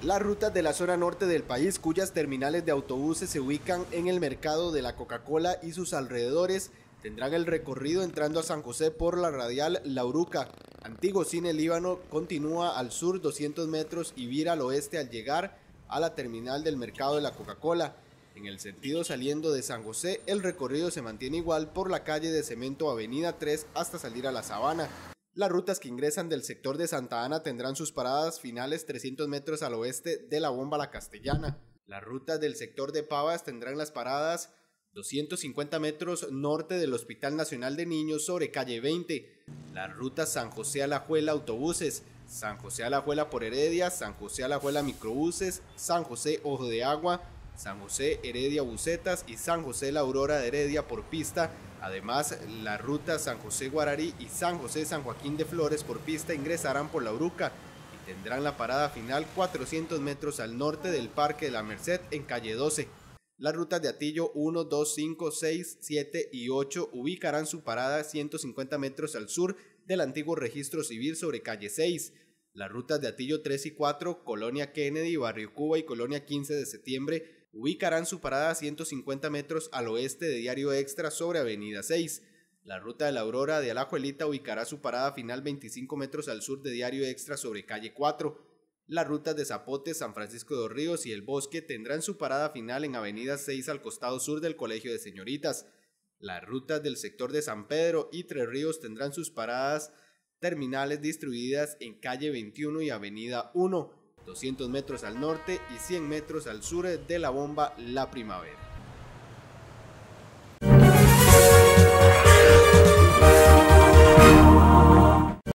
Las rutas de la zona norte del país, cuyas terminales de autobuses se ubican en el mercado de la Coca-Cola y sus alrededores, tendrán el recorrido entrando a San José por la radial La Uruca. Antiguo Cine Líbano continúa al sur 200 metros y vira al oeste al llegar a la terminal del mercado de la Coca-Cola. En el sentido saliendo de San José, el recorrido se mantiene igual por la calle de Cemento Avenida 3 hasta salir a La Sabana. Las rutas que ingresan del sector de Santa Ana tendrán sus paradas finales 300 metros al oeste de la Bomba La Castellana. Las rutas del sector de Pavas tendrán las paradas 250 metros norte del Hospital Nacional de Niños sobre calle 20. Las rutas San José Alajuela autobuses, San José Alajuela por Heredia, San José Alajuela microbuses, San José Ojo de Agua, San José Heredia busetas y San José La Aurora de Heredia por pista. Además, la ruta San José Guararí y San José San Joaquín de Flores por pista ingresarán por La Uruca y tendrán la parada final 400 metros al norte del Parque de la Merced en calle 12. Las rutas de Atillo 1, 2, 5, 6, 7 y 8 ubicarán su parada 150 metros al sur del antiguo registro civil sobre calle 6. Las rutas de Atillo 3 y 4, Colonia Kennedy, Barrio Cuba y Colonia 15 de septiembre ubicarán su parada a 150 metros al oeste de Diario Extra sobre Avenida 6. La ruta de la Aurora de Alajuelita ubicará su parada final 25 metros al sur de Diario Extra sobre calle 4. Las rutas de Zapote, San Francisco de los Ríos y El Bosque tendrán su parada final en Avenida 6 al costado sur del Colegio de Señoritas. Las rutas del sector de San Pedro y Tres Ríos tendrán sus paradas terminales distribuidas en calle 21 y Avenida 1, 200 metros al norte y 100 metros al sur de la Bomba La Primavera.